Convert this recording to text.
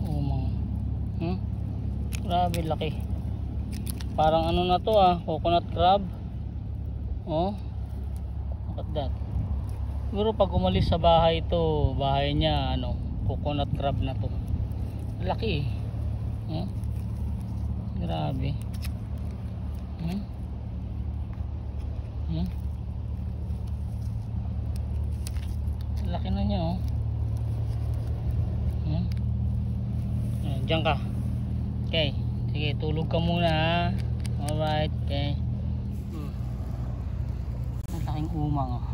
Umang. Grabe laki. Parang ano na to coconut crab. Oh. Look at that. Siguro pag umalis sa bahay ito, bahay niya coconut crab na to. Laki eh. Grabe. Laki na niya Diyan ka. Okay. Sige, tulog ka muna Alright, okay. Ang laking umang